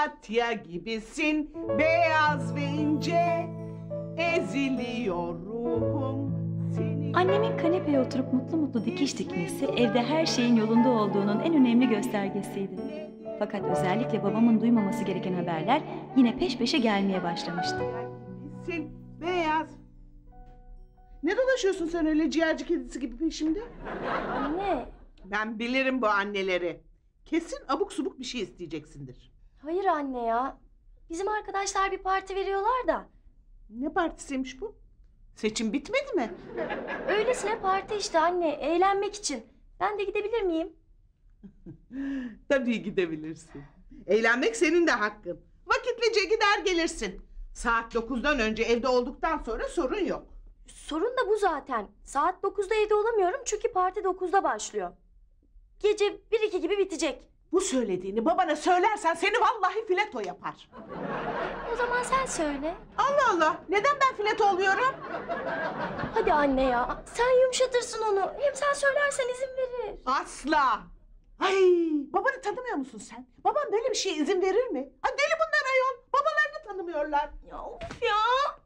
papatya gibisin, beyaz ve ince, eziliyor ruhum seni. Annemin kanepeye oturup mutlu mutlu dikiş dikmesi evde her şeyin yolunda olduğunun en önemli göstergesiydi. Fakat özellikle babamın duymaması gereken haberler yine peş peşe gelmeye başlamıştı. Gibisin, beyaz. Ne dolaşıyorsun sen öyle ciğerci kedisi gibi peşimde? Anne. Ben bilirim bu anneleri. Kesin abuk subuk bir şey isteyeceksindir. Hayır anne ya. Bizim arkadaşlar bir parti veriyorlar da. Ne partisiymiş bu? Seçim bitmedi mi? Öylesine parti işte anne. Eğlenmek için. Ben de gidebilir miyim? Tabii gidebilirsin. Eğlenmek senin de hakkın. Vakitlice gider gelirsin. Saat 9'dan önce evde olduktan sonra sorun yok. Sorun da bu zaten. Saat 9'da evde olamıyorum çünkü parti 9'da başlıyor. Gece 1-2 gibi bitecek. Bu söylediğini babana söylersen seni vallahi fileto yapar. O zaman sen söyle. Allah Allah! Neden ben fileto oluyorum? Hadi anne ya. Sen yumuşatırsın onu. Hem sen söylersen izin verir. Asla! Ay, babanı tanımıyor musun sen? Babam böyle bir şeye izin verir mi? Ay deli bunlar ayol. Babalarını tanımıyorlar. Ya of ya.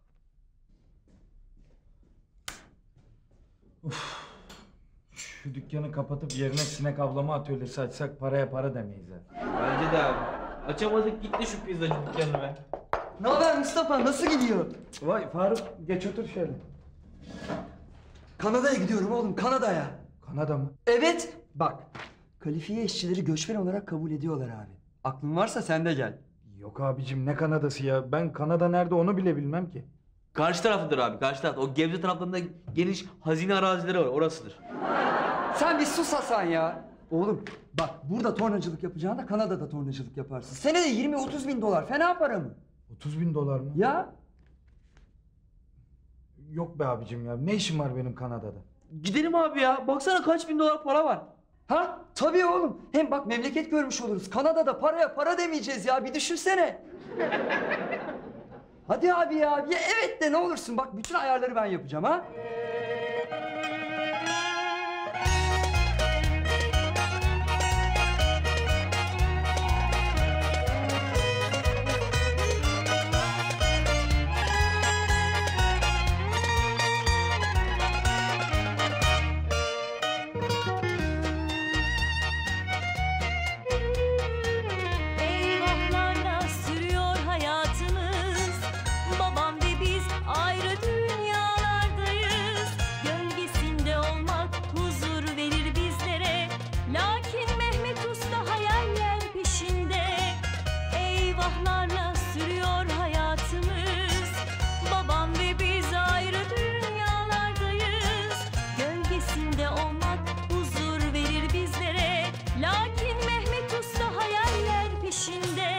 Şu dükkanı kapatıp yerine sinek avlama atölyesi açsak paraya para demeyiz ha. Bence de abi. Açamadık gitti şu pizzacı dükkanını be. Ne haber Mustafa? Nasıl gidiyor? Vay Faruk geç otur şöyle. Kanada'ya gidiyorum oğlum, Kanada'ya. Kanada mı? Evet. Bak, kalifiye işçileri göçmen olarak kabul ediyorlar abi. Aklın varsa sen de gel. Yok abicim ne Kanada'sı ya? Ben Kanada nerede onu bile bilmem ki. Karşı tarafıdır abi, karşı taraf. O Gebze taraflarında geniş hazine arazileri var, orasıdır. Sen bir sus Hasan ya. Oğlum bak, burada tornacılık yapacağına Kanada'da tornacılık yaparsın. Senede 20-30 bin dolar, fena para mı? 30.000 dolar mı? Ya? Yok be abicim ya. Ne işim var benim Kanada'da? Gidelim abi ya. Baksana kaç bin dolar para var. Ha? Tabii oğlum. Hem bak memleket görmüş oluruz. Kanada'da paraya para demeyeceğiz ya. Bir düşünsene. Hadi abi ya. Ya evet de ne olursun. Bak bütün ayarları ben yapacağım ha. Eyvahlarla sürüyor hayatımız. Babam ve biz ayrı dünyalardayız. Gölgesinde olmak huzur verir bizlere. Lakin Mehmet Usta hayaller peşinde. Eyvahlarla sürüyor hayatımız. Babam ve biz ayrı dünyalardayız. Gölgesinde olmak huzur verir bizlere. Lakin Mehmet Usta hayaller peşinde.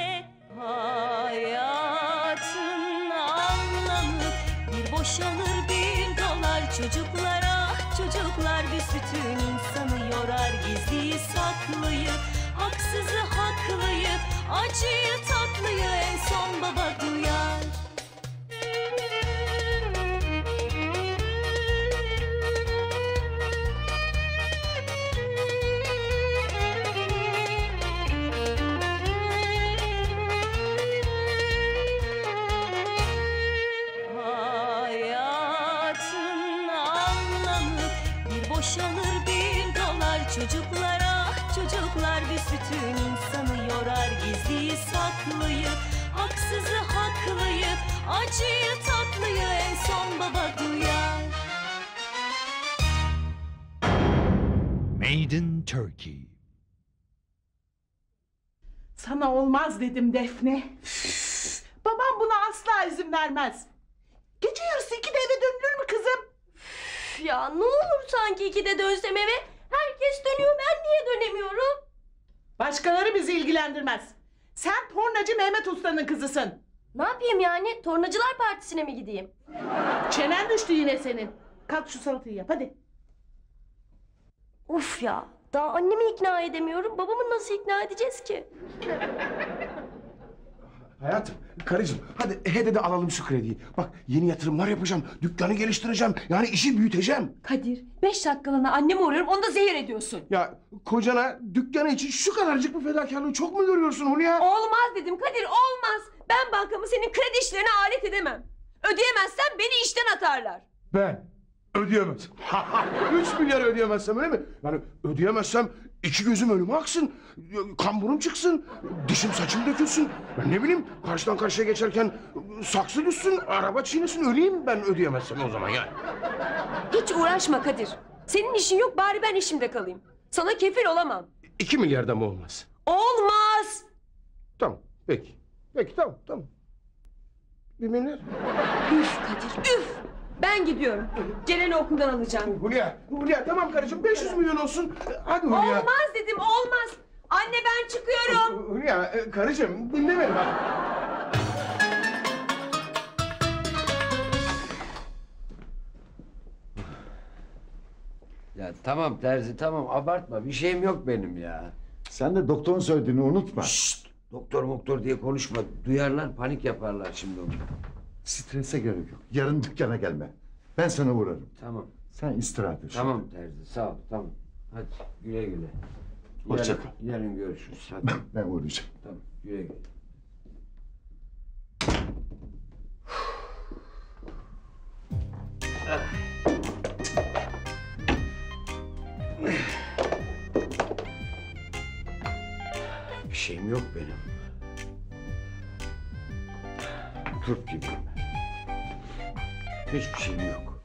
Hayatın anlamı bir boşalır bin dolar çocuklara. Çocuklar büsbütün insanı yorar, gizliyi saklıyı, haksızı haklıyı, acıyı tatlıyı en son baba duyar. Hayatın anlamı bir boşalır bin dolar çocuklara. Çocuklar büsbütün insanı yorar, gizliyi saklıyı, haksızı haklıyı, acıyı tatlıyı en son baba duyar. Made in Turkey. Sana olmaz dedim Defne. Üf, babam buna asla izin vermez. Gece yarısı 2'de eve dönülür mü kızım? Üf ya ne olur sanki 2'de dönsem eve. Herkes dönüyor, ben niye dönemiyorum? Başkaları bizi ilgilendirmez. Sen tornacı Mehmet Usta'nın kızısın. Ne yapayım yani? Tornacılar partisine mi gideyim? Çenen düştü yine senin. Kalk şu salatayı yap hadi. Uf ya. Daha annemi ikna edemiyorum. Babamı nasıl ikna edeceğiz ki? Hayatım, karıcığım hadi hede de alalım şu krediyi. Bak yeni yatırımlar yapacağım, dükkanı geliştireceğim. Yani işi büyüteceğim. Kadir 5 dakikalığına annemi uğruyorum onu da zehir ediyorsun. Ya kocana dükkanı için şu kadarcık bir fedakarlığı çok mu görüyorsun Hulya? Olmaz dedim Kadir olmaz. Ben bankamı senin kredi işlerine alet edemem. Ödeyemezsen beni işten atarlar. Ben ödeyemezsem. 3 milyar ödeyemezsem öyle mi? Yani ödeyemezsem iki gözüm önüme aksın. Kamburum çıksın. Dişim saçım dökülsün. Ben ne bileyim karşıdan karşıya geçerken saksı düşsün, araba çiğnesin öleyim ben ödeyemezsem o zaman yani. Hiç uğraşma Kadir. Senin işin yok bari ben işimde kalayım. Sana kefil olamam. 2 milyarda mı olmaz? Olmaz. Tamam peki. Peki tamam. 1 milyar. Üf Kadir üf. Ben gidiyorum. Ceren'i okuldan alacağım. Hulya tamam karıcığım 500 milyon olsun. Hadi Hulya. Olmaz dedim olmaz. Anne ben çıkıyorum. Hulya karıcığım dinle beni bak. Ya tamam Terzi tamam abartma bir şeyim yok benim ya. Sen de doktorun söylediğini unutma. Şşt, doktor diye konuşma. Duyarlar panik yaparlar şimdi onu. Strese gerek yok. Yarın dükkana gelme. Ben sana uğrarım. Tamam. Sen istirahat et. Tamam Terzi sağ ol tamam. Hadi güle güle. Hoşça kal. Yarın görüşürüz. Hadi. Ben uğrayacağım. Tamam güle güle. Bir şeyim yok benim. Turp gibiyim. Hiçbir şeyim yok.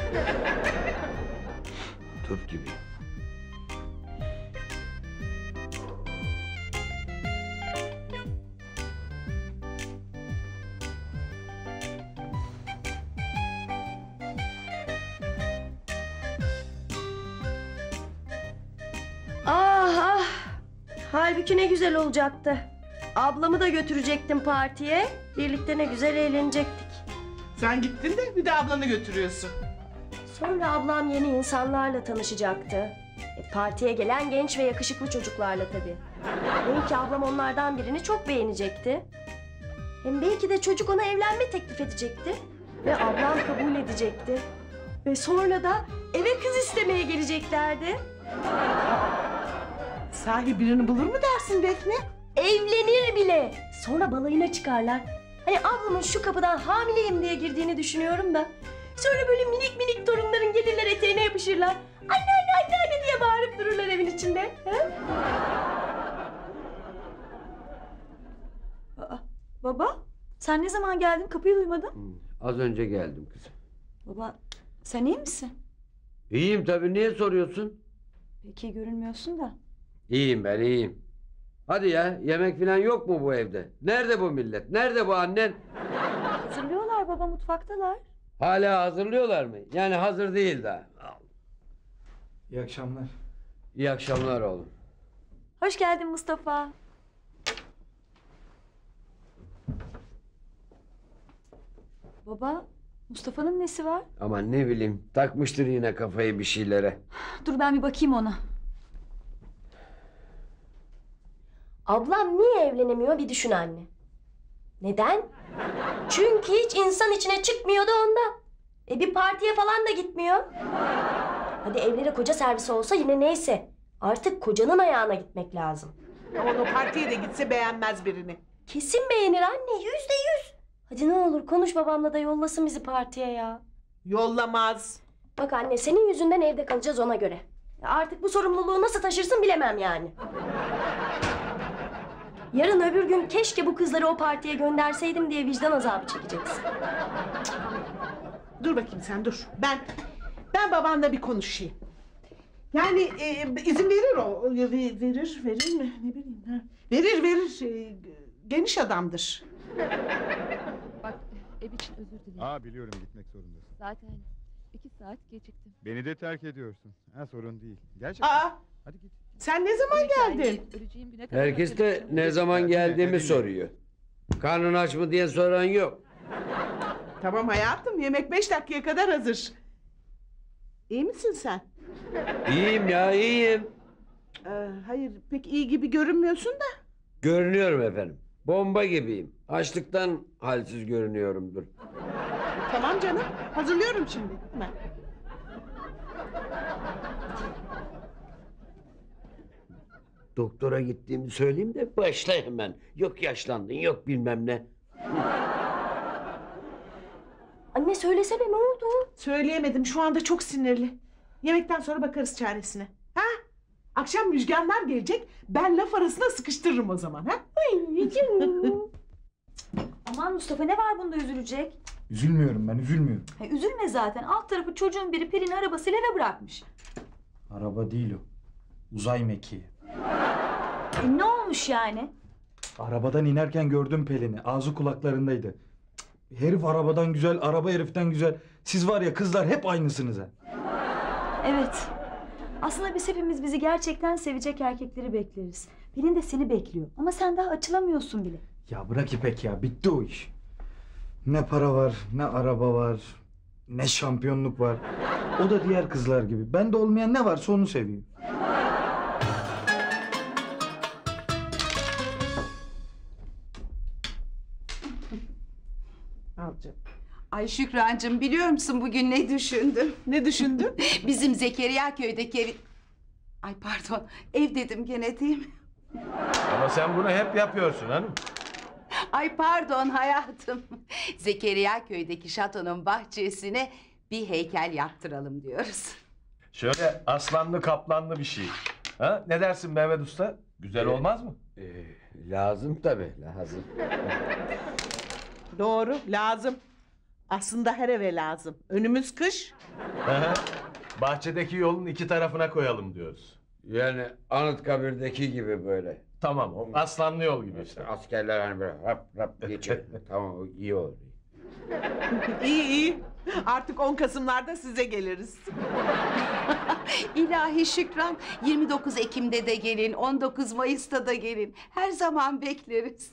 Turp gibiyim. Ah ah. Halbuki ne güzel olacaktı. Ablamı da götürecektim partiye. Birlikte ne güzel eğlenecektik. Sen gittin de bir de ablanı götürüyorsun. Sonra ablam yeni insanlarla tanışacaktı. Partiye gelen genç ve yakışıklı çocuklarla tabii. Belki ablam onlardan birini çok beğenecekti. Hem belki de çocuk ona evlenme teklif edecekti. Ve ablam kabul edecekti. Ve sonra da eve kız istemeye geleceklerdi. Sahi birini bulur mu dersin Defne? Evlenir bile. Sonra balayına çıkarlar. Hani ablamın şu kapıdan hamileyim diye girdiğini düşünüyorum da. Sonra böyle minik minik torunların gelirler eteğine yapışırlar. Anne diye bağırıp dururlar evin içinde. He? Aa, baba sen ne zaman geldin kapıyı duymadın? Az önce geldim kızım. Baba sen iyi misin? İyiyim tabii niye soruyorsun? Pek iyi görünmüyorsun da. İyiyim ben iyiyim. Hadi ya yemek falan yok mu bu evde? Nerede bu millet? Nerede bu annen? Hazırlıyorlar baba mutfaktalar. Hala hazırlıyorlar mı? Yani hazır değil daha. İyi akşamlar. İyi akşamlar oğlum. Hoş geldin Mustafa. Baba Mustafa'nın nesi var? Aman ne bileyim takmıştır yine kafayı bir şeylere. Dur ben bir bakayım ona. Ablam niye evlenemiyor bir düşün anne. Neden? Çünkü hiç insan içine çıkmıyordu ondan. Bir partiye falan da gitmiyor. Hadi evlere koca servisi olsa yine neyse. Artık kocanın ayağına gitmek lazım. Ama o partiye de gitse beğenmez birini. Kesin beğenir anne, %100. Hadi ne olur konuş babamla da yollasın bizi partiye ya. Yollamaz. Bak anne senin yüzünden evde kalacağız ona göre. Artık bu sorumluluğu nasıl taşırsın bilemem yani. Yarın öbür gün keşke bu kızları o partiye gönderseydim diye vicdan azabı çekeceksin. Dur bakayım sen dur. Ben babanla bir konuşayım. Yani izin verir o. Verir mi? Ne bileyim. Ha. Verir. Geniş adamdır. Bak ev için özür dilerim. Biliyorum gitmek zorundasın. Zaten 2 saat geciktim. Beni de terk ediyorsun. Sorun değil. Gerçekten. Hadi git. Sen ne zaman geldin? Öleceğim güne kadar. Herkes de ne zaman geldiğimi soruyor. Karnın aç mı diye soran yok. Tamam hayatım yemek 5 dakikaya kadar hazır. İyi misin sen? İyiyim ya iyiyim. Hayır pek iyi gibi görünmüyorsun da. Görünüyorum efendim. Bomba gibiyim. Açlıktan halsiz görünüyorumdur. Tamam canım. Hazırlıyorum şimdi. Hemen. Doktora gittiğimi söyleyeyim de başla hemen. Yok yaşlandın, yok bilmem ne. Anne söylesene ne oldu? Söyleyemedim. Şu anda çok sinirli. Yemekten sonra bakarız çaresine. Ha? Akşam Müjganlar gelecek. Ben laf arasına sıkıştırırım o zaman. Ha? Ay canım. Aman Mustafa, ne var bunda üzülecek? Üzülmüyorum ben, üzülmüyorum. Üzülme zaten. Alt tarafı çocuğun biri Pelin'i arabasıyla eve bırakmış. Araba değil o. Uzay mekiği. Ne olmuş yani? Arabadan inerken gördüm Pelin'i. Ağzı kulaklarındaydı. Cık, herif arabadan güzel, araba heriften güzel. Siz var ya kızlar hep aynısınız ha. Evet. Aslında biz hepimiz bizi gerçekten sevecek erkekleri bekleriz. Pelin de seni bekliyor. Ama sen daha açılamıyorsun bile. Ya bırak İpek ya, bitti o iş. Ne para var, ne araba var, ne şampiyonluk var. O da diğer kızlar gibi. Bende olmayan ne varsa onu seviyor. Al canım. Ay Şükrancığım, biliyor musun bugün ne düşündüm? Ne düşündün? Bizim Zekeriya köydeki ev... Ay pardon, ev dedim gene değil mi? Ama sen bunu hep yapıyorsun hanım. Ay pardon hayatım. Zekeriya köydeki şatonun bahçesine bir heykel yaptıralım diyoruz. Şöyle aslanlı kaplanlı bir şey. Ha? Ne dersin Mehmet Usta? Güzel olmaz mı? Lazım tabii, lazım. Doğru, lazım. Aslında her eve lazım. Önümüz kış. Bahçedeki yolun iki tarafına koyalım diyoruz. Yani Anıtkabir'deki gibi böyle. Tamam, o aslanlı yol gibi işte. Askerler hani böyle rap rap geçiyor. Tamam, o iyi oldu. İyi iyi. Artık 10 Kasım'larda size geliriz. İlahi Şükran, 29 Ekim'de de gelin, 19 Mayıs'ta da gelin. Her zaman bekleriz.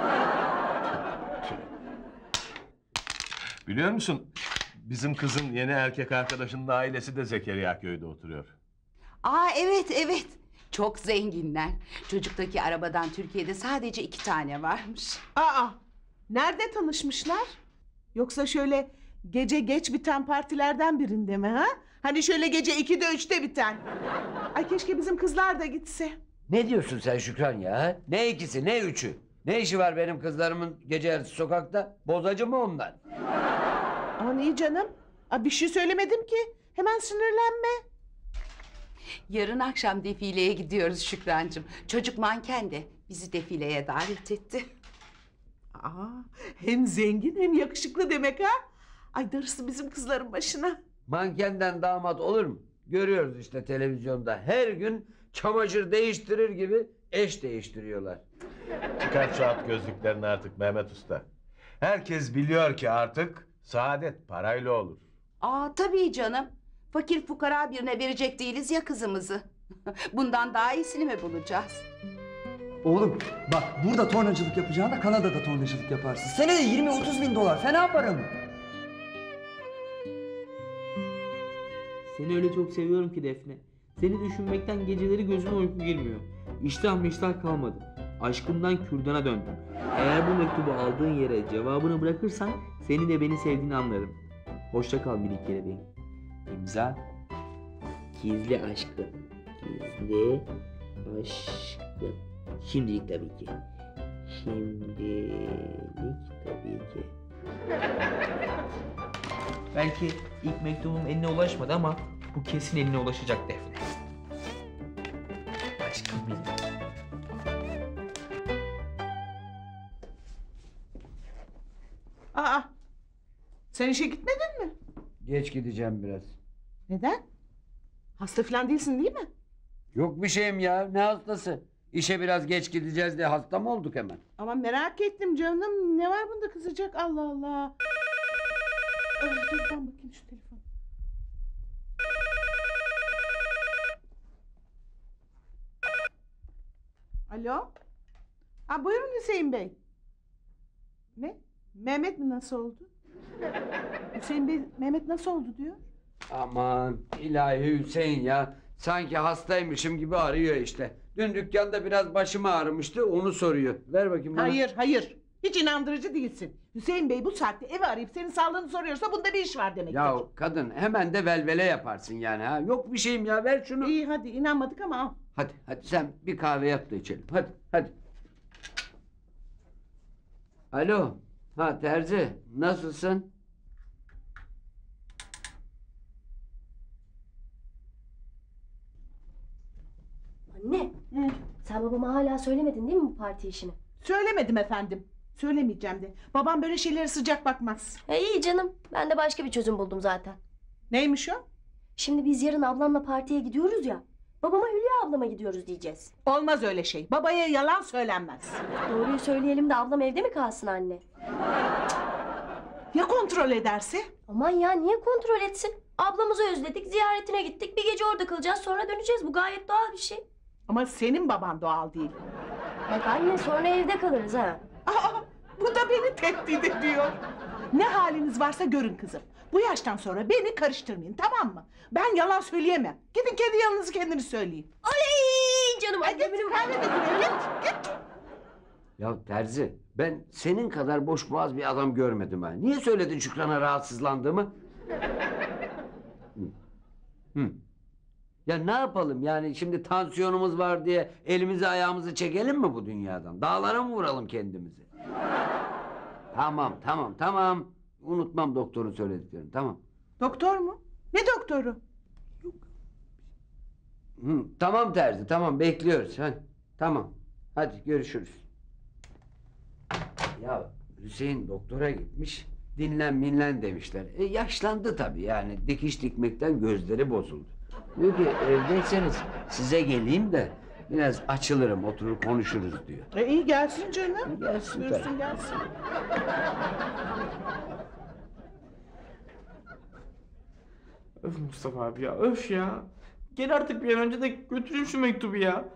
Biliyor musun? Bizim kızın yeni erkek arkadaşının ailesi de Zekeriya köyde oturuyor. Aa evet evet. Çok zenginler. Çocuktaki arabadan Türkiye'de sadece 2 tane varmış. Aa, nerede tanışmışlar? Yoksa şöyle gece geç biten partilerden birinde mi ha? Hani şöyle gece 2'de 3'te biten. Ay keşke bizim kızlar da gitse. Ne diyorsun sen Şükran ya? Ne ikisi, ne üçü? Ne işi var benim kızlarımın gece yarısı sokakta? Bozacı mı onlar? Aman iyi canım. Aa, bir şey söylemedim ki. Hemen sinirlenme. Yarın akşam defileye gidiyoruz Şükrancığım. Çocuk manken de bizi defileye davet etti. Aa, hem zengin hem yakışıklı demek ha. Ay darısı bizim kızların başına. Mankenden damat olur mu? Görüyoruz işte televizyonda. Her gün çamaşır değiştirir gibi eş değiştiriyorlar. Çıkart şu at gözlüklerini artık Mehmet Usta. Herkes biliyor ki artık saadet parayla olur. Aa tabii canım. Fakir fukara birine verecek değiliz ya kızımızı. Bundan daha iyisini mi bulacağız? Oğlum bak, burada tornacılık yapacağına Kanada'da tornacılık yaparsın. Senede 20-30 bin dolar, fena para mı? Seni öyle çok seviyorum ki Defne. Seni düşünmekten geceleri gözüme uyku girmiyor. İştah kalmadı. Aşkımdan kürdana döndüm. Eğer bu mektubu aldığın yere cevabını bırakırsan seni de beni sevdiğini anlarım. Hoşça kal minik kelebeğim. İmza. Gizli aşkım. Gizli aşkım. Şimdilik tabii ki. Belki ilk mektubum eline ulaşmadı ama bu kesin eline ulaşacak Defne. Aşkım benim. Aa, sen işe gitmedin mi? Geç gideceğim biraz. Neden? Hasta falan değilsin değil mi? Yok bir şeyim ya, ne hastası? İşe biraz geç gideceğiz diye hasta mı olduk hemen? Ama merak ettim canım. Ne var bunda kızacak? Allah Allah. Dur ben bakayım şu telefona. Alo? Ha, buyurun Hüseyin Bey. Ne? Mehmet mi nasıl oldu? Hüseyin Bey Mehmet nasıl oldu diyor. Aman ilahi Hüseyin ya. Sanki hastaymışım gibi arıyor işte. Dün dükkanda biraz başım ağrımıştı, onu soruyor. Ver bakayım bana. Hayır. Hiç inandırıcı değilsin. Hüseyin Bey bu saatte evi arayıp senin sağlığını soruyorsa bunda bir iş var demektir. Ya kadın hemen de velvele yaparsın yani ha. Yok bir şeyim ya, ver şunu. İyi hadi, inanmadık ama al. Hadi sen bir kahve yap da içelim. Hadi. Alo. Ha Terzi, nasılsın? Anne, sen babama hala söylemedin değil mi bu parti işini? Söylemedim efendim. Söylemeyeceğim de. Babam böyle şeylere sıcak bakmaz. İyi canım, ben de başka bir çözüm buldum zaten. Neymiş o? Şimdi biz yarın ablamla partiye gidiyoruz ya. Babama Hülya ablama gidiyoruz diyeceğiz. Olmaz öyle şey. Babaya yalan söylenmez. Doğruyu söyleyelim de ablam evde mi kalsın anne? Ya kontrol ederse? Aman ya, niye kontrol etsin? Ablamızı özledik, ziyaretine gittik. Bir gece orada kalacağız, sonra döneceğiz. Bu gayet doğal bir şey. Ama senin baban doğal değil. Bak anne, sonra evde kalırız ha. Bu da beni tehdit ediyor. Ne haliniz varsa görün kızım. Bu yaştan sonra beni karıştırmayın, tamam mı? Ben yalan söyleyemem. Gidin kendi yalanınızı kendiniz söyleyin. Oley canım anne benim. Kahve götürün, git. Ya Terzi, ben senin kadar boş boğaz bir adam görmedim ha. Niye söyledin Şükran'a rahatsızlandığımı? Ya ne yapalım yani, şimdi tansiyonumuz var diye elimizi ayağımızı çekelim mi bu dünyadan? Dağlara mı vuralım kendimizi? Tamam. Unutmam doktorun söylediklerini, tamam. Doktor mu? Ne doktoru? Tamam Terzi, tamam, bekliyoruz. Tamam, hadi görüşürüz. Ya Hüseyin doktora gitmiş, dinlen demişler. Yaşlandı tabii yani, dikiş dikmekten gözleri bozuldu. Diyor ki evdeyseniz size geleyim de biraz açılırım, oturur konuşuruz diyor. İyi gelsin canım. Gelsin Buyursun tabii. gelsin. Öf Mustafa abi ya, öf ya. Gel artık bir an önce de götürün şu mektubu ya.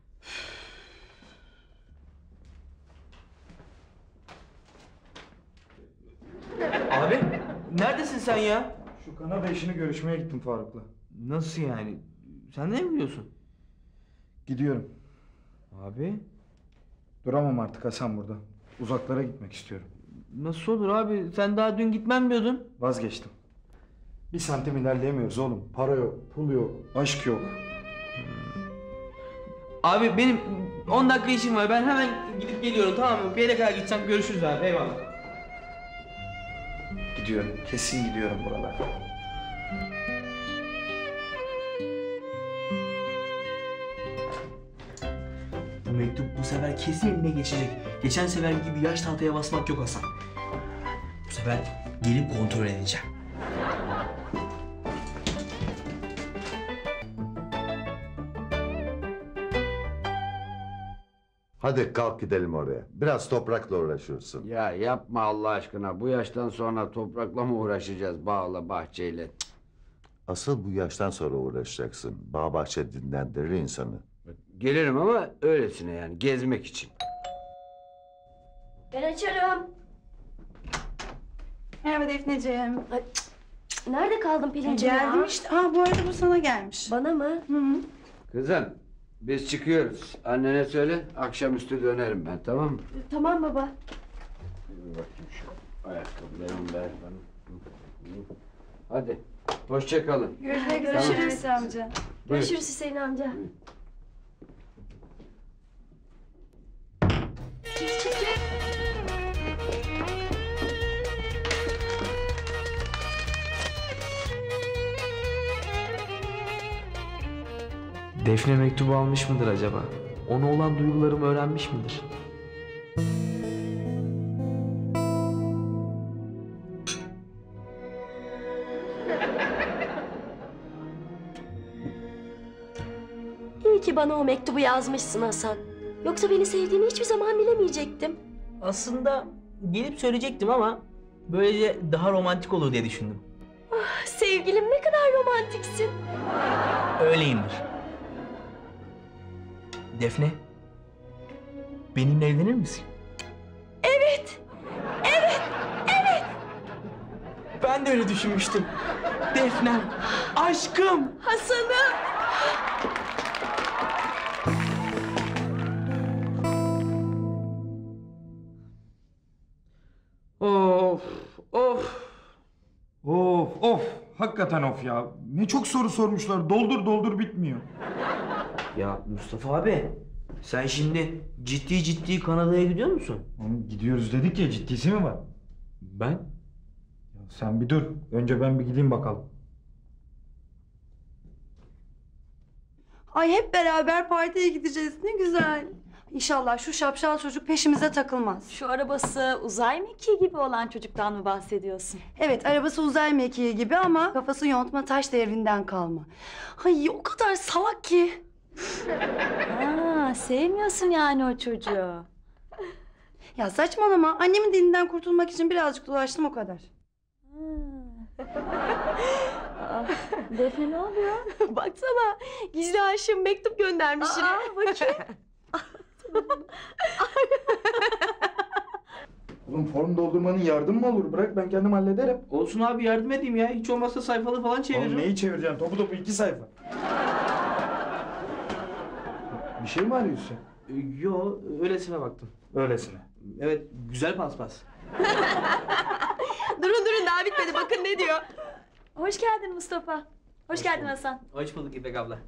Abi, neredesin sen ya? Şu Kanada işini görüşmeye gittim Faruk'la. Nasıl yani? Sen de mi biliyorsun? Gidiyorum. Abi? Duramam artık Hasan burada. Uzaklara gitmek istiyorum. Nasıl olur abi? Sen daha dün gitmem diyordun. Vazgeçtim. Bir santim ilerleyemiyoruz oğlum. Para yok, pul yok, aşk yok. Abi benim 10 dakika işim var. Ben hemen gidip geliyorum, tamam mı? Bir yere kadar gideceğim. Görüşürüz abi. Eyvallah. Gidiyorum. Kesin gidiyorum buralara. Bu mektup bu sefer kesin eline geçecek. Geçen sefer gibi yaş tahtaya basmak yok Hasan. Bu sefer gelip kontrol edeceğim. Hadi kalk gidelim oraya. Biraz toprakla uğraşırsın. Ya yapma Allah aşkına, bu yaştan sonra toprakla mı uğraşacağız, bağla bahçeyle? Asıl bu yaştan sonra uğraşacaksın. Bağ bahçe dinlendirir insanı. Gelirim ama öylesine yani, gezmek için. Ben açarım. Merhaba Defneciğim. Nerede kaldın Pelin'cim ya? Geldim işte. Bu arada bu sana gelmiş. Bana mı? Hı. Kızım, biz çıkıyoruz. Annene söyle, akşamüstü dönerim ben, tamam mı? Tamam baba. Bir bakayım şu ayakkabılarımı ver bana. Hadi, hoşça kalın. Görüşürüz. Amca. Görüşürüz Hüseyin amca. Defne mektubu almış mıdır acaba? Ona olan duygularımı öğrenmiş midir? İyi ki bana o mektubu yazmışsın Hasan. Yoksa beni sevdiğini hiçbir zaman bilemeyecektim. Aslında gelip söyleyecektim ama böylece daha romantik olur diye düşündüm. Sevgilim, ne kadar romantiksin. Öyleyimdir. Defne, benimle evlenir misin? Evet. Ben de öyle düşünmüştüm. Defnem, aşkım. Hasan'ım. Hakikaten of ya. Ne çok soru sormuşlar. Doldur doldur bitmiyor. Ya Mustafa abi, sen şimdi ciddi Kanada'ya gidiyor musun? Oğlum gidiyoruz dedik ya, ciddisi mi var? Ben? Ya sen bir dur. Önce ben bir gideyim bakalım. Ay hep beraber partiye gideceğiz. Ne güzel. İnşallah şu şapşal çocuk peşimize takılmaz. Şu arabası uzay mekiği gibi olan çocuktan mı bahsediyorsun? Evet, arabası uzay mekiği gibi ama kafası yontma taş devrinden kalma. Ay o kadar salak ki. Aa, sevmiyorsun yani o çocuğu. Ya saçmalama. Annemin dilinden kurtulmak için birazcık dolaştım, o kadar. Defne ne oluyor? Baksana, gizli aşığım mektup göndermiş yine. Bakayım. Oğlum form doldurmanın yardım mı olur? Bırak ben kendim hallederim. Olsun abi, yardım edeyim ya. Hiç olmazsa sayfalı falan çeviririm. Oğlum neyi çevireceksin? Topu 2 sayfa. Bir şey mi arıyorsun? Yo, öylesine baktım. Öylesine. Evet, güzel paspas. Durun daha bitmedi, bakın ne diyor. Hoş geldin Mustafa. Hoş geldin Hasan. Hoş bulduk İpek abla.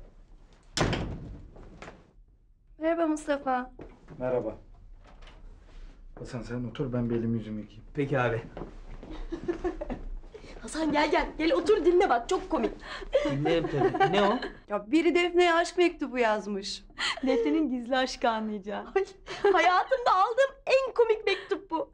Merhaba Mustafa. Merhaba. Hasan sen otur, ben bir elimi yüzümü yıkayayım. Peki abi. Hasan gel otur dinle bak, çok komik. Dinlerim tabii. Ne o? Ya biri Defne'ye aşk mektubu yazmış. Defne'nin gizli aşkı anlayacağı. Hayatımda aldığım en komik mektup bu.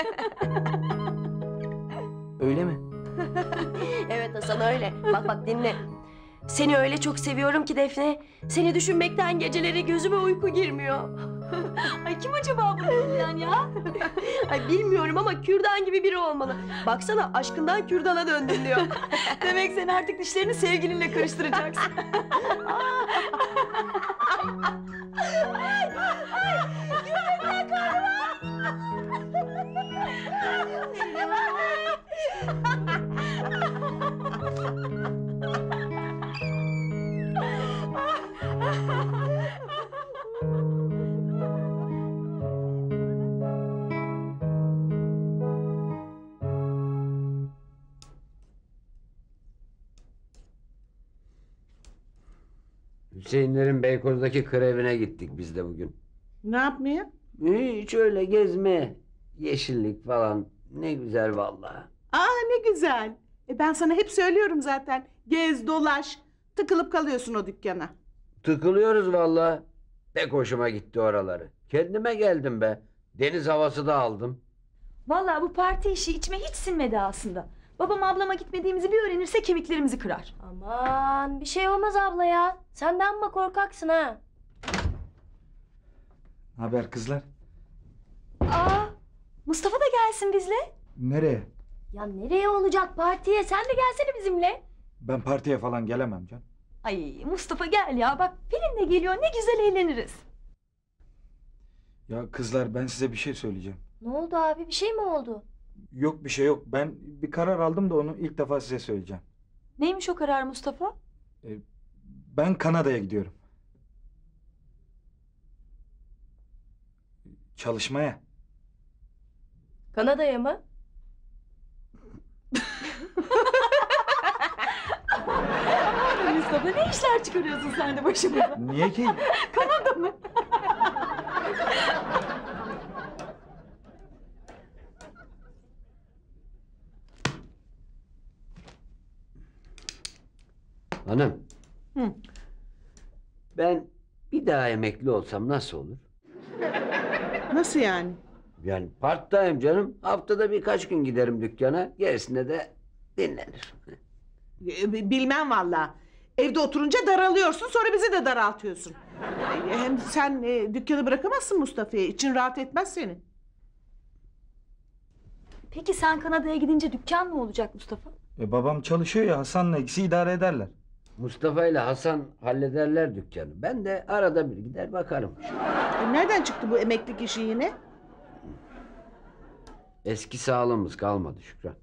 Öyle mi? Evet Hasan öyle. Bak dinle. Seni öyle çok seviyorum ki Defne. Seni düşünmekten geceleri gözüme uyku girmiyor. Ay kim acaba bunu söyleyen ya? Ay bilmiyorum ama kürdan gibi biri olmalı. Baksana aşkından kürdana döndüm diyor. Demek sen artık dişlerini sevgilinle karıştıracaksın. Gülmekten karnıma. Hüseyinlerin Beykoz'daki kır evine gittik biz de bugün. Ne yapmaya? Hiç öyle gezme. Yeşillik falan. Ne güzel vallahi. Ne güzel. Ben sana hep söylüyorum zaten. Gez, dolaş. Tıkılıp kalıyorsun o dükkana. Tıkılıyoruz vallahi. Pek hoşuma gitti oraları. Kendime geldim be. Deniz havası da aldım. Vallahi bu parti işi içime hiç sinmedi aslında. Babam ablama gitmediğimizi bir öğrenirse kemiklerimizi kırar. Aman bir şey olmaz abla ya. Senden mi korkaksın ha? Haber kızlar? Mustafa da gelsin bizle. Nereye? Ya nereye olacak partiye? Sen de gelsene bizimle. Ben partiye falan gelemem can. Ay Mustafa gel ya, bak Pelin de geliyor, ne güzel eğleniriz. Ya kızlar, ben size bir şey söyleyeceğim. Ne oldu abi? Bir şey mi oldu? Yok bir şey yok. Ben bir karar aldım da onu ilk defa size söyleyeceğim. Neymiş o karar Mustafa? Ben Kanada'ya gidiyorum. Çalışmaya. Kanada'ya mı? Mustafa ne işler çıkarıyorsun sen de başımıza? Niye ki? Kanada mı? Hanım. Hı. Ben bir daha emekli olsam nasıl olur? Nasıl yani? Yani part-time canım. Haftada birkaç gün giderim dükkana. Gerisinde de dinlenir. Bilmem vallahi. Evde oturunca daralıyorsun, sonra bizi de daraltıyorsun. Hem sen dükkanı bırakamazsın Mustafa'ya. İçin rahat etmez senin. Peki sen Kanada'ya gidince dükkan mı olacak Mustafa? Babam çalışıyor ya, Hasan'la ikisi idare ederler. Mustafa ile Hasan hallederler dükkanı. Ben de arada bir gider bakarım. Nereden çıktı bu emeklilik işi yine? Eski sağlığımız kalmadı Şükran.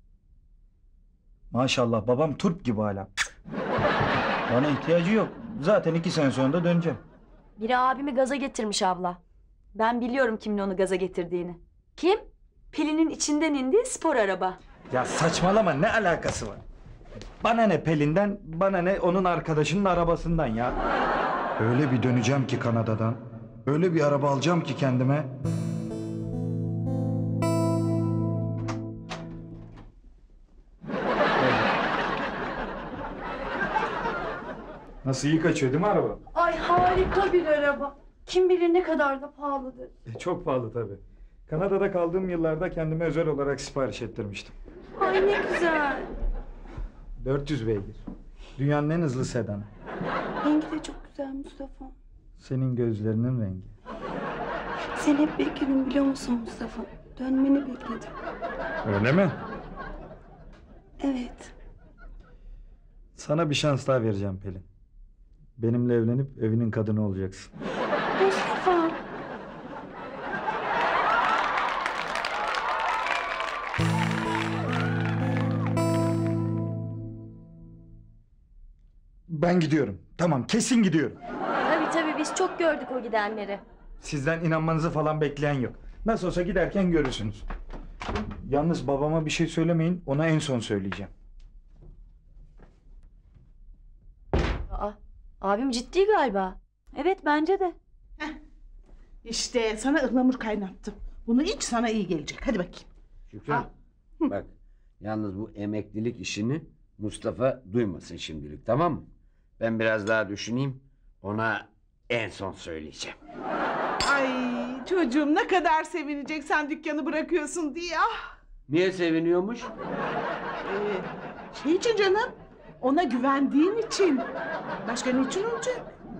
Maşallah babam turp gibi hala. Bana ihtiyacı yok. Zaten 2 sene sonra da döneceğim. Biri abimi gaza getirmiş abla. Ben biliyorum kimin onu gaza getirdiğini. Kim? Pelin'in içinden indiği spor araba. Ya saçmalama, ne alakası var? Bana ne Pelin'den, bana ne onun arkadaşının arabasından ya. Öyle bir döneceğim ki Kanada'dan. Öyle bir araba alacağım ki kendime. Nasıl, iyi kaçıyor değil mi araba? Ay harika bir araba. Kim bilir ne kadar da pahalıdır. Çok pahalı tabii. Kanada'da kaldığım yıllarda kendime özel olarak sipariş ettirmiştim. Ay ne güzel. 400 beygir. Dünyanın en hızlı sedanı. Rengi de çok güzel Mustafa. Senin gözlerinin rengi. Sen hep bekledim biliyor musun Mustafa? Dönmeni bekledim. Öyle mi? Evet. Sana bir şans daha vereceğim Pelin. Benimle evlenip evinin kadını olacaksın. Mustafa. Ben gidiyorum. Tamam, kesin gidiyorum. Tabii biz çok gördük o gidenleri. Sizden inanmanızı falan bekleyen yok. Nasıl olsa giderken görürsünüz. Yalnız babama bir şey söylemeyin, ona en son söyleyeceğim. Aa, abim ciddi galiba. Evet bence de. İşte sana ıhlamur kaynattım. Bunu iç, sana iyi gelecek. Hadi bakayım. Şükran, bak yalnız bu emeklilik işini Mustafa duymasın şimdilik, tamam mı? Ben biraz daha düşüneyim, ona en son söyleyeceğim. Ay çocuğum ne kadar sevinecek sen dükkanı bırakıyorsun diye. Ah. Niye seviniyormuş? Şey için canım, ona güvendiğin için. Başka ne için olacak?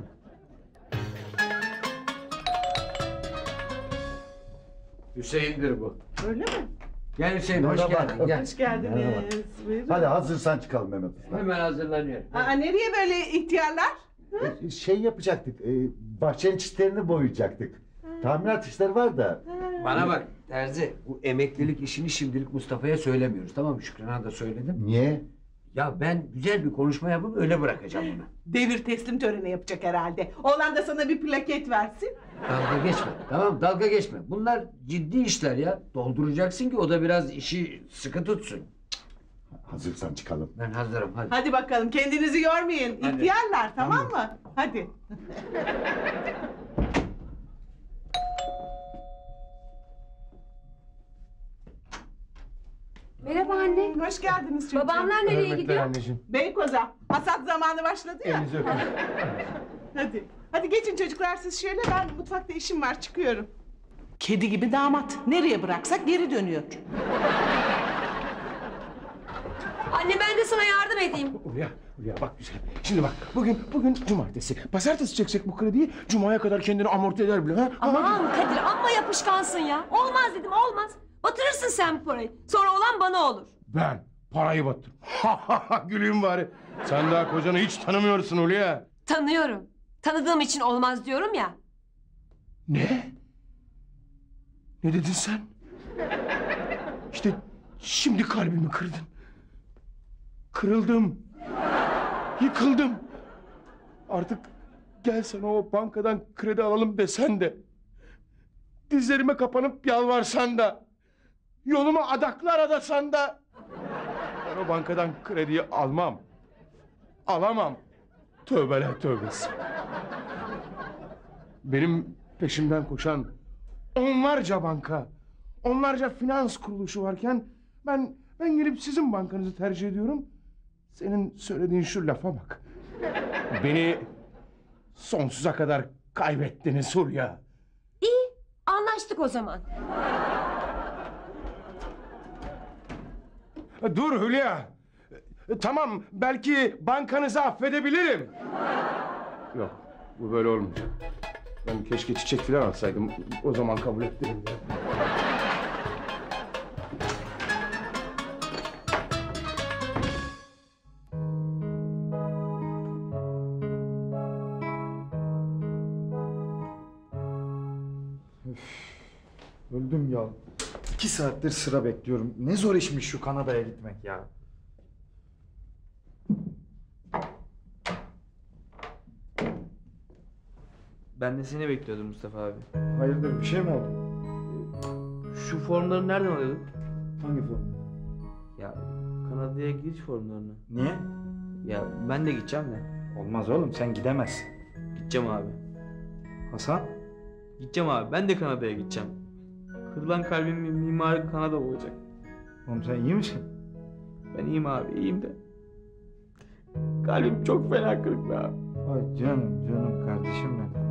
Hüseyin'dir bu. Öyle mi? Gel Hüseyin, hoş geldin. Gel. Hoş geldiniz. Buyurun. Hadi hazırsan çıkalım Mehmet Usta. Hemen hazırlanıyorum. Aa, nereye böyle ihtiyarlar? Şey yapacaktık, bahçenin çitlerini boyayacaktık. Tamirat işleri var da. Bana bak Terzi, bu emeklilik işini şimdilik Mustafa'ya söylemiyoruz, tamam mı? Şükran'a da söyledim. Niye? Ya ben güzel bir konuşma yapıp öyle bırakacağım bunu. Devir teslim töreni yapacak herhalde. Oğlan da sana bir plaket versin. Dalga geçme, tamam, dalga geçme. Bunlar ciddi işler ya. Dolduracaksın ki o da biraz işi sıkı tutsun. Hazırsan çıkalım. Ben hazırım, hadi. Hadi bakalım, kendinizi yormayın. Hadi. İhtiyarlar, tamam mı? Hadi. Merhaba anne. Hoş geldiniz çocuğum. Babamlar nereye gidiyor? Beykoz'a. Hasat zamanı başladı ya. Elinizi öpün. Hadi. Hadi geçin çocuklar siz şöyle, ben mutfakta işim var, çıkıyorum. Kedi gibi damat. Nereye bıraksak geri dönüyor. Anne ben de sana yardım edeyim. Hulya bak güzel. Şimdi bak bugün cumartesi. Pazartesi çeksek bu krediyi, cumaya kadar kendini amorti eder bile. Ha? Aman Kadir amma yapışkansın ya. Olmaz dedim olmaz. Batırırsın sen bu parayı. Sonra olan bana olur. Ben parayı batırırım. Güleyim bari. Sen daha kocanı hiç tanımıyorsun Hulya. Tanıyorum. Tanıdığım için olmaz diyorum ya. Ne? Ne dedin sen? İşte şimdi kalbimi kırdın. Kırıldım. Yıkıldım. Artık gel sana o bankadan kredi alalım desen de. Dizlerime kapanıp yalvarsan da. Yolumu adaklar adasan da. Ben o bankadan krediyi almam. Alamam. Tövbeler tövbesi. Benim peşimden koşan onlarca banka, onlarca finans kuruluşu varken ben gelip sizin bankanızı tercih ediyorum. Senin söylediğin şu lafa bak. Beni sonsuza kadar kaybettiniz Hulya. İyi anlaştık o zaman. Dur Hülya. Tamam belki bankanızı affedebilirim. Yok bu böyle olmayacak. Ben keşke çiçek falan alsaydım. O zaman kabul ettirim. Öldüm ya. 2 saattir sıra bekliyorum. Ne zor işmiş şu Kanada'ya gitmek ya. Ben de seni bekliyordum Mustafa abi. Hayırdır, bir şey mi oldu? Şu formları nereden alıyordun? Hangi form? Ya Kanada'ya giriş formlarını. Niye? Ya ben de gideceğim de. Olmaz oğlum, sen gidemezsin. Gideceğim abi. Hasan? Gideceğim abi. Ben de Kanada'ya gideceğim. Kırılan kalbimin mimarı Kanada olacak. Oğlum sen iyi misin? Ben iyiyim abi, iyiyim de. Kalbim çok fena kırık be abi. Ay canım kardeşim benim.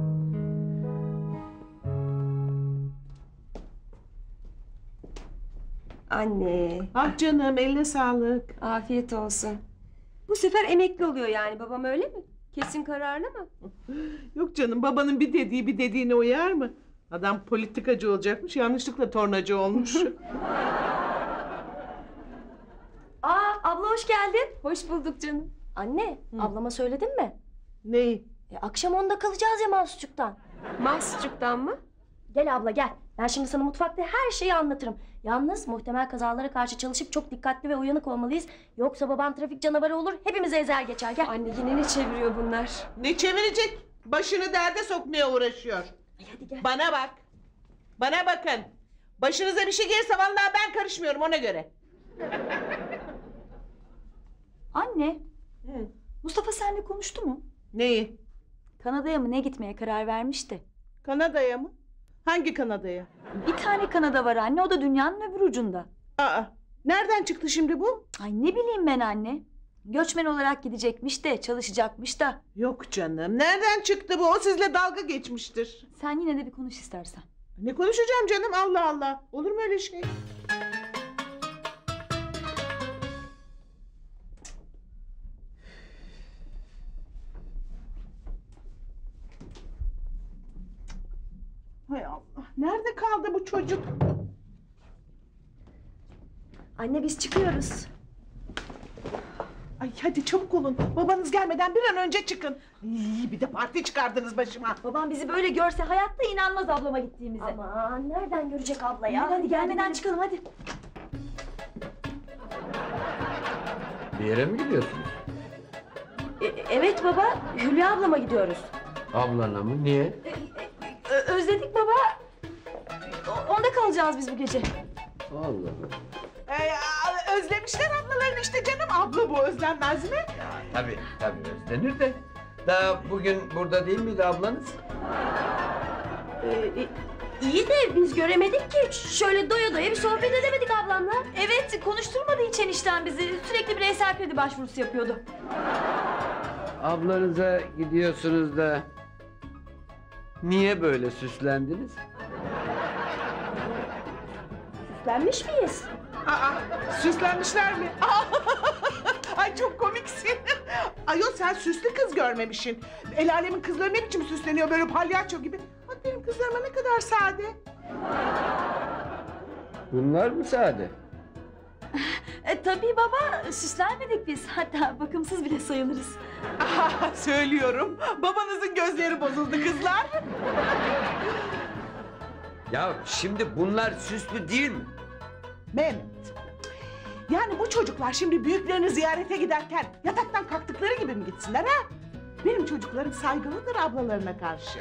Anne. Ah canım, eline sağlık. Afiyet olsun. Bu sefer emekli oluyor yani babam, öyle mi? Kesin kararlı mı? Yok canım, babanın bir dediği bir dediğine uyar mı? Adam politikacı olacakmış, yanlışlıkla tornacı olmuş. Aa, abla hoş geldin. Hoş bulduk canım. Anne, ablama söyledin mi? Neyi? Akşam 10'da kalacağız ya Mahsusçuk'tan. Mahsusçuk'tan mı? Gel abla gel. Ben şimdi sana mutfakta her şeyi anlatırım. Yalnız muhtemel kazalara karşı çalışıp çok dikkatli ve uyanık olmalıyız. Yoksa baban trafik canavarı olur, hepimizi ezer geçer. Gel. Anne yine ne çeviriyor bunlar? Ne çevirecek? Başını derde sokmaya uğraşıyor. Hadi gel. Bana bak. Bana bakın. Başınıza bir şey gelirse vallahi ben karışmıyorum, ona göre. Anne, Mustafa seninle konuştu mu? Neyi? Kanada'ya mı ne gitmeye karar vermişti? Kanada'ya mı? Hangi Kanada'ya? Bir tane Kanada var anne, o da dünyanın öbür ucunda. Aa, nereden çıktı şimdi bu? Ay ne bileyim ben anne. Göçmen olarak gidecekmiş de, çalışacakmış da. Yok canım, nereden çıktı bu? O sizle dalga geçmiştir. Sen yine de bir konuş istersen. Ne konuşacağım canım, Allah Allah. Olur mu öyle şey? Hay Allah, nerede kaldı bu çocuk? Anne biz çıkıyoruz. Ay hadi çabuk olun. Babanız gelmeden bir an önce çıkın. İyi, bir de parti çıkardınız başıma. Babam bizi böyle görse hayatta inanmaz ablama gittiğimize. Aman nereden görecek abla ya? Hadi gelmeden çıkalım hadi. Bir yere mi gidiyorsunuz? Evet baba, Hülya ablama gidiyoruz. Ablana mı? Niye? Özledik baba. Onda kalacağız biz bu gece. Allah Allah. Özlemişler ablalarını işte canım. Abla bu, özlenmez mi? Tabii özlenir de. Daha bugün burada değil miydi ablanız? İyi de biz göremedik ki. Şöyle doya doya bir sohbet edemedik ablamla. Evet, konuşturmadı hiç enişten bizi. Sürekli bireysel kredi başvurusu yapıyordu. Ablanıza gidiyorsunuz da niye böyle süslendiniz? Süslenmiş miyiz? Süslenmişler mi? Ay çok komiksin. Ayol sen süslü kız görmemişsin. El alemin kızları ne biçim süsleniyor böyle palyaço gibi. Bak benim kızlarıma ne kadar sade. Bunlar mı sade? Tabii baba, süslenmedik biz. Hatta bakımsız bile sayılırız. Söylüyorum. Babanızın gözleri bozuldu kızlar. Ya şimdi bunlar süslü değil mi? Mehmet. Yani bu çocuklar şimdi büyüklerini ziyarete giderken yataktan kalktıkları gibi mi gitsinler ha? Benim çocuklarım saygılıdır ablalarına karşı.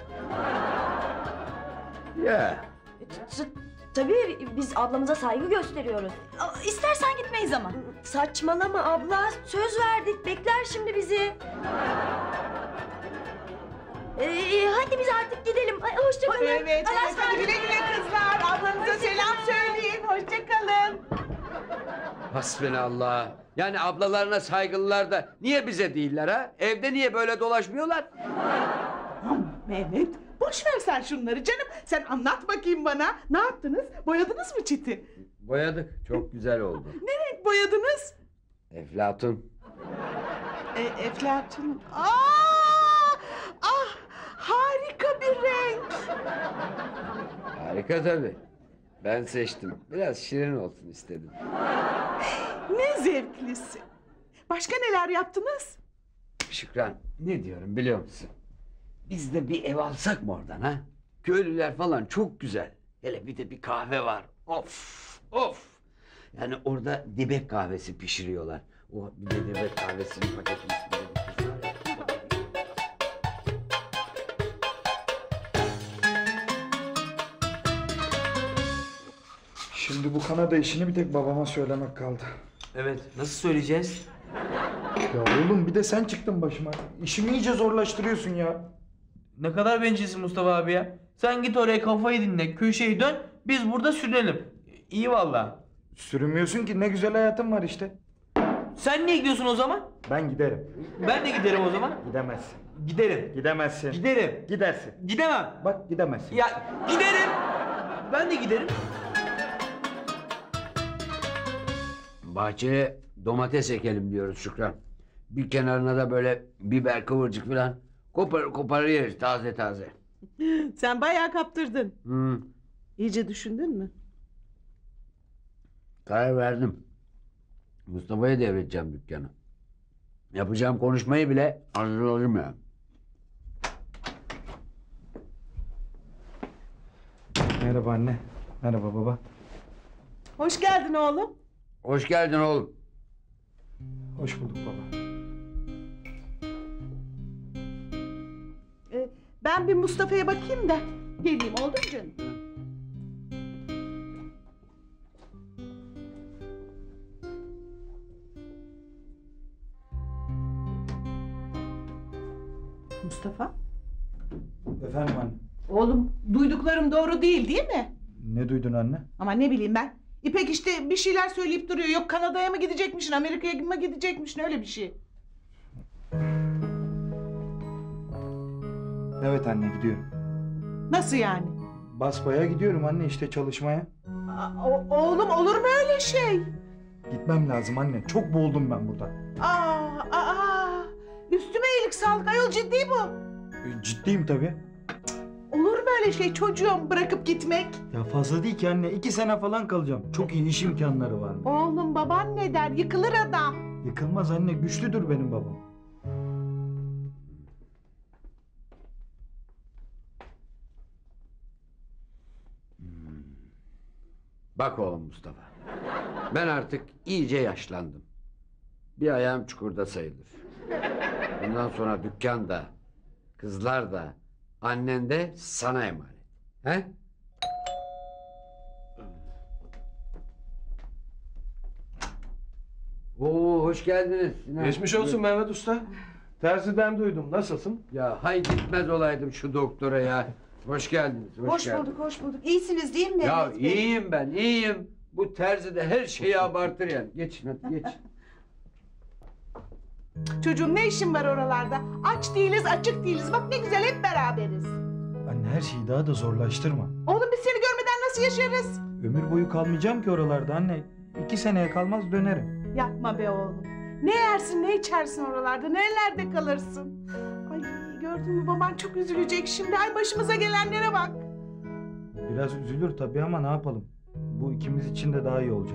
Ya. Tabii biz ablamıza saygı gösteriyoruz. İstersen gitmeyiz ama. Saçmalama abla, söz verdik, bekler şimdi bizi. Hadi biz artık gidelim. Hoşçakalın. Evet, hadi güle güle kızlar. Ablanıza selam söyleyin. Hoşçakalın. Hasbinallah. Yani ablalarına saygılılar da niye bize değiller ha? Evde niye böyle dolaşmıyorlar? Mehmet, boş ver sen şunları canım. Sen anlat bakayım bana. Ne yaptınız? Boyadınız mı çiti? Boyadık. Çok güzel oldu. Ne renk boyadınız? Eflatun. Eflatun. Harika bir renk. Harika tabii. Ben seçtim. Biraz şirin olsun istedim. Ne zevklisi. Başka neler yaptınız? Şükran, ne diyorum biliyor musun? Biz de bir ev alsak mı oradan ha? Köylüler falan çok güzel. Hele bir de bir kahve var. Of! Yani orada dibek kahvesi pişiriyorlar. O bir de dibek kahvesinin paketini Şimdi bu Kanada işini bir tek babama söylemek kaldı. Evet, nasıl söyleyeceğiz? Ya oğlum bir de sen çıktın başıma. İşimi iyice zorlaştırıyorsun ya. Ne kadar bencilsin Mustafa abi ya. Sen git oraya kafayı dinle, köşeyi dön, biz burada sürünelim. İyi valla. Sürünmüyorsun ki, ne güzel hayatım var işte. Sen niye gidiyorsun o zaman? Ben giderim. Ben de giderim o zaman. Gidemezsin. Giderim. Gidemezsin. Giderim. Gidersin. Gidemem. Bak gidemezsin. Ya giderim. Ben de giderim. Bahçeye domates ekelim diyoruz Şükran. Bir kenarına da böyle biber, kıvırcık falan. Kopar yeriz taze taze. Sen bayağı kaptırdın. Hı. İyice düşündün mü? Karar verdim. Mustafa'ya devredeceğim dükkanı. Yapacağım konuşmayı bile hazırladım ya. Merhaba anne. Merhaba baba. Hoş geldin oğlum. Hoş geldin oğlum. Hoş bulduk baba. Ben bir Mustafa'ya bakayım da geleyim, oldu mu canım? Mustafa? Efendim anne. Oğlum, duyduklarım doğru değil mi? Ne duydun anne? Ama ne bileyim ben. İpek işte bir şeyler söyleyip duruyor. Yok Kanada'ya mı gidecekmişsin, Amerika'ya mı gidecekmişsin, öyle bir şey. Evet anne, gidiyorum. Nasıl yani? Basbayağı gidiyorum anne, işte çalışmaya. Oğlum olur mu öyle şey? Gitmem lazım anne. Çok boğuldum ben burada. Üstüme iyilik sağlık ayol, ciddi bu. Ciddiyim tabii. Olur mu öyle şey çocuğum, bırakıp gitmek? Ya fazla değil ki anne. 2 sene falan kalacağım. Çok iyi iş imkanları var. Oğlum baban ne der? Yıkılır adam. Yıkılmaz anne. Güçlüdür benim babam. Bak oğlum Mustafa. Ben artık iyice yaşlandım. Bir ayağım çukurda sayılır. Bundan sonra dükkan da, kızlar da, annen de sana emanet. He? Oo, hoş geldiniz. Sinan. Geçmiş olsun Mehmet Usta. Terziden duydum. Nasılsın? Ya hay gitmez olaydım şu doktora ya. Hoş geldiniz. Hoş geldiniz. bulduk, hoş bulduk. İyisiniz değil mi Ya Mehmet Bey? iyiyim ben, iyiyim. Bu terzi de her şeyi abartır yani. Geçin hadi geç. Çocuğum ne işin var oralarda? Aç değiliz, açık değiliz. Bak ne güzel hep beraberiz. Anne her şeyi daha da zorlaştırma. Oğlum biz seni görmeden nasıl yaşarız? Ömür boyu kalmayacağım ki oralarda anne. 2 seneye kalmaz dönerim. Yapma be oğlum. Ne yersin, ne içersin oralarda? Nerelerde kalırsın? Ay gördün mü, baban çok üzülecek şimdi. Ay başımıza gelenlere bak. Biraz üzülür tabii ama ne yapalım? Bu ikimiz için de daha iyi olacak.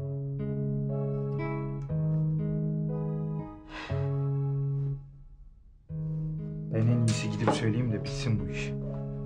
Ben en iyisi gidip söyleyeyim de bitsin bu iş.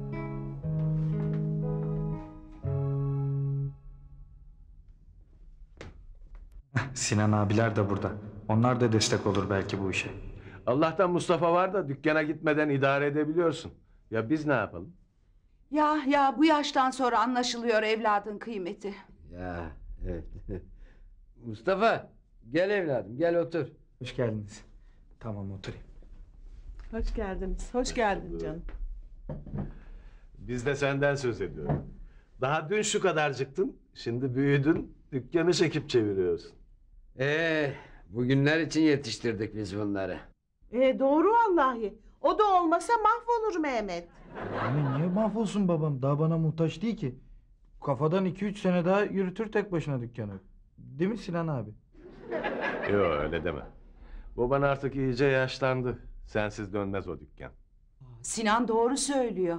Sinan abiler de burada. Onlar da destek olur belki bu işe. Allah'tan Mustafa var da dükkana gitmeden idare edebiliyorsun. Ya biz ne yapalım? Ya bu yaştan sonra anlaşılıyor evladın kıymeti. Ya evet. Mustafa gel evladım gel otur. Hoş geldiniz. Tamam oturayım. Hoş geldiniz, hoş geldin canım. Biz de senden söz ediyoruz. Daha dün şu kadarcıktın, şimdi büyüdün, dükkanı çekip çeviriyorsun. Bugünler için yetiştirdik biz bunları. Doğru vallahi. O da olmasa mahvolur Mehmet. Anne niye mahvolsun babam? Daha bana muhtaç değil ki. Kafadan 2-3 sene daha yürütür tek başına dükkanı. Değil mi Sinan abi? Yok öyle deme. Baban artık iyice yaşlandı. Sensiz dönmez o dükkan. Sinan doğru söylüyor.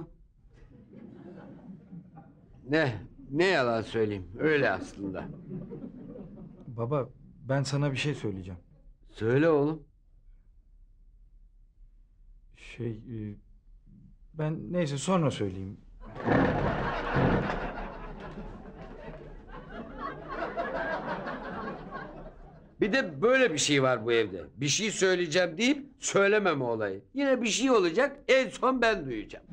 Ne yalan söyleyeyim öyle aslında. Baba ben sana bir şey söyleyeceğim. Söyle oğlum. Ben neyse sonra söyleyeyim. Bir de böyle bir şey var bu evde. Bir şey söyleyeceğim deyip söylememe olayı. Yine bir şey olacak en son ben duyacağım.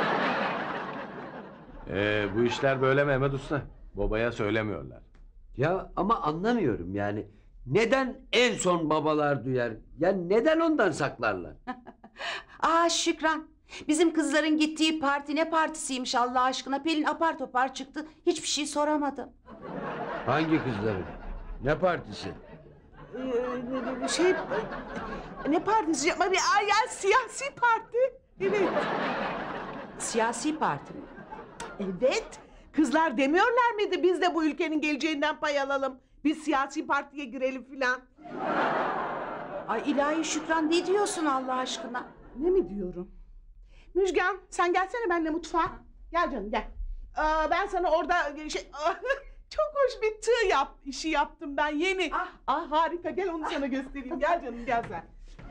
Bu işler böyle Mehmet Usta. Babaya söylemiyorlar. Ya ama anlamıyorum yani. Neden en son babalar duyar? Ya neden ondan saklarlar? Aa Şükran, bizim kızların gittiği parti ne partisiymiş Allah aşkına? Pelin apar topar çıktı, hiçbir şey soramadım. Hangi kızların? Ne partisi? Ne partisi? Ya siyasi parti. Evet. Siyasi parti mi? Evet. Kızlar demiyorlar mıydı biz de bu ülkenin geleceğinden pay alalım. Biz siyasi partiye girelim filan. Ay ilahi Şükran, ne diyorsun Allah aşkına? Ne mi diyorum? Müjgan sen gelsene benimle mutfağa. Gel canım gel. Ben sana orada çok hoş bir tığ işi yaptım ben yeni. Harika, gel onu sana göstereyim. Gel canım gel sen.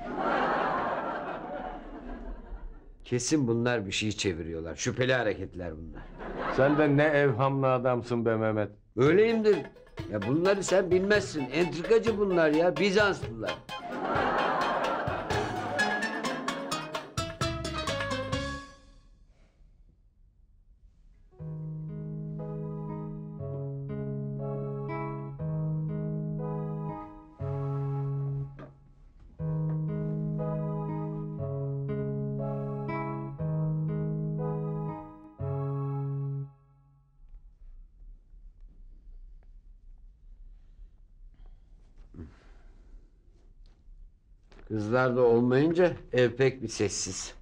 Kesin bunlar bir şey çeviriyorlar. Şüpheli hareketler bunlar. Sen de ne evhamlı adamsın be Mehmet. Öyleyimdir. Ya bunları sen bilmezsin. Entrikacı bunlar ya. Bizanslılar. Kızlar da olmayınca ev pek bir sessiz.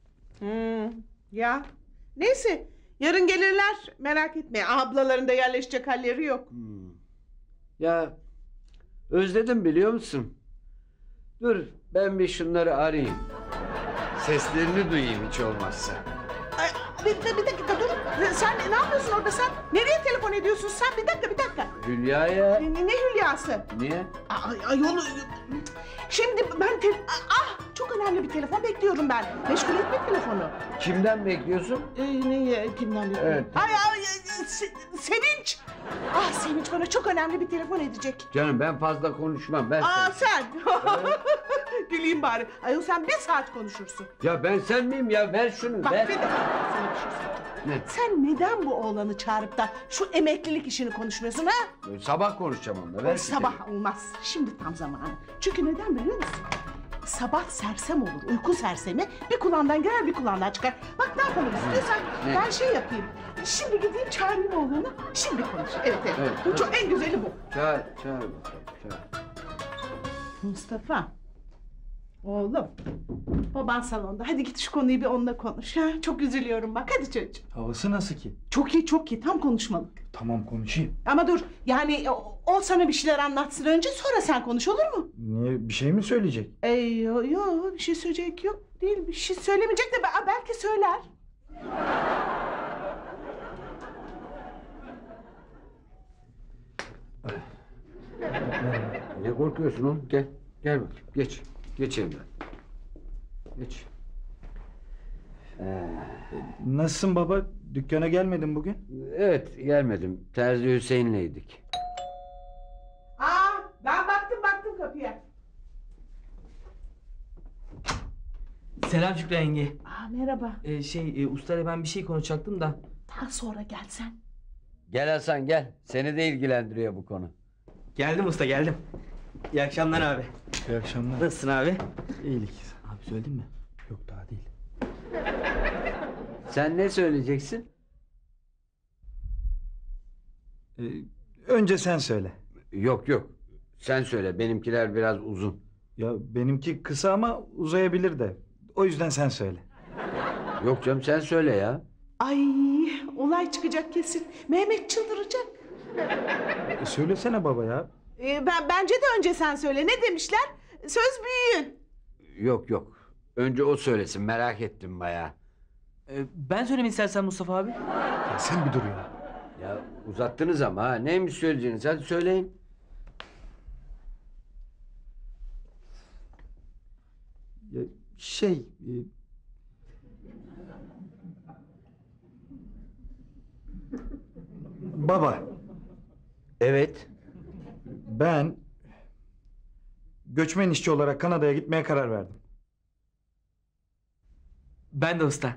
Ya neyse yarın gelirler, merak etme. Ablaların da yerleşecek halleri yok. Ya özledim biliyor musun? Dur ben bir şunları arayayım. Seslerini duyayım hiç olmazsa. Bir dakika dur. Sen ne yapıyorsun orada sen? Nereye telefon ediyorsun sen? Bir dakika. Hülya'ya. Ne Hülya'sı? Niye? Yolu... Şimdi ben... çok önemli bir telefon bekliyorum ben. Meşgul etme telefonu. Kimden bekliyorsun? Kimden bekliyorum? Evet. Sevinç. Sevinç bana çok önemli bir telefon edecek. Canım ben fazla konuşmam. Sen. Güleyim bari. Ayol sen 1 saat konuşursun. Ya ben sen miyim ya? Ver şunu. Bak ver. bir dakika sana bir şey söyleyeyim. Ne? Sen neden bu oğlanı çağırıp da şu emeklilik işini konuşmuyorsun ha? Sabah konuşacağım onunla. Ver şu Sabah olmaz. Şimdi tam zamanı. Çünkü neden biliyor musun? Sabah sersem olur, uyku sersemi. Bir kulağından girer bir kulağından çıkar. Bak ne yapalım istiyorsan Ne? ben şey yapayım. Şimdi gideyim çağırayım oğlanı. Şimdi konuş. Evet. Bu çok en güzeli bu. Çağır bakalım, çağır. Mustafa. Oğlum. Baban salonda. Hadi git şu konuyu bir onunla konuş. Ha? Çok üzülüyorum bak. Hadi çocuğum. Havası nasıl ki? Çok iyi. Tam konuşmalık. Tamam konuşayım. Ama dur. Yani o sana bir şeyler anlatsın önce sonra sen konuş olur mu? Niye, bir şey mi söyleyecek? Yok bir şey söyleyecek yok. Değil bir şey söylemeyecek de belki söyler. Ne korkuyorsun oğlum? Gel bakayım. Geç evden. Geç. Nasılsın baba? Dükkana gelmedin bugün? Evet gelmedim. Terzi Hüseyin'leydik. Ben baktım kapıya. Selam Şükran yenge. Merhaba. Ustayla ben bir şey konuşacaktım da. Daha sonra gelsen. Gel Hasan gel. Seni de ilgilendiriyor bu konu. Geldim usta geldim. İyi akşamlar abi. İyi akşamlar. Nasılsın abi? İyilik. Abi söyledin mi? Yok daha değil. Sen ne söyleyeceksin? Önce sen söyle. Yok. Sen söyle. Benimkiler biraz uzun. Ya benimki kısa ama uzayabilir de. O yüzden sen söyle. Yok canım sen söyle ya. Ay olay çıkacak kesin. Mehmet çıldıracak. Söylesene baba ya. Bence de önce sen söyle. Ne demişler? Söz büyüğün. Yok. Önce o söylesin. Merak ettim bayağı. Ben söyleyeyim istersen Mustafa abi. Ya sen bir dur ya. Ya uzattınız ama ha. Neymiş söyleyeceğiniz? Hadi söyleyin. Ya Baba. Evet. Ben göçmen işçi olarak Kanada'ya gitmeye karar verdim. Ben de usta.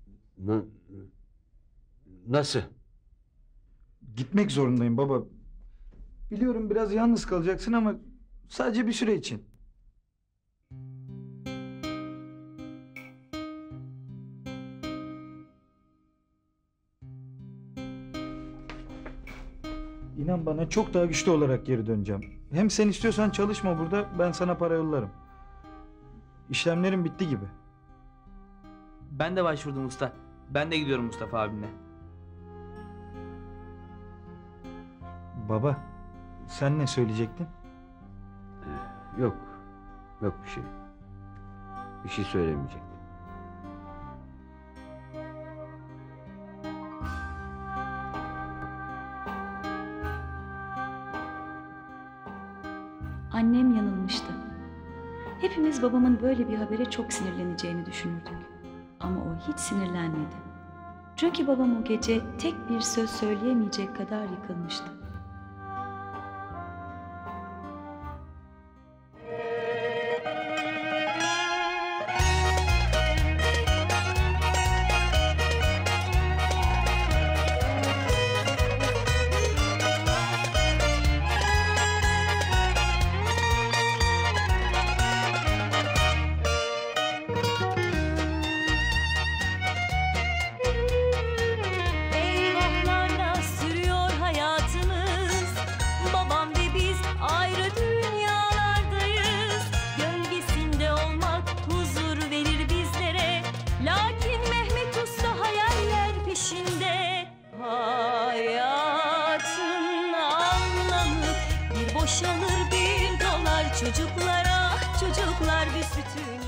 Nasıl? Gitmek zorundayım baba. Biliyorum biraz yalnız kalacaksın ama Sadece bir süre için. İnan bana çok daha güçlü olarak geri döneceğim. Hem sen istiyorsan çalışma burada, ben sana para yollarım. İşlemlerim bitti gibi. Ben de başvurdum usta. Ben de gidiyorum Mustafa abimle. Baba, sen ne söyleyecektin? Yok. Yok bir şey. Bir şey söylemeyecektim. Annem yanılmıştı. Hepimiz babamın böyle bir habere çok sinirleneceğini düşünürdük. Ama o hiç sinirlenmedi. Çünkü babam o gece tek bir söz söyleyemeyecek kadar yıkılmıştı. Eyvahlarla sürüyor hayatımız. Babam ve biz ayrı dünyalardayız. Gölgesinde olmak huzur verir bizlere. Lakin Mehmet Usta hayaller peşinde. Hayatın anlamı bir boşalır $1000. Çocuklara, çocuklar büsbütün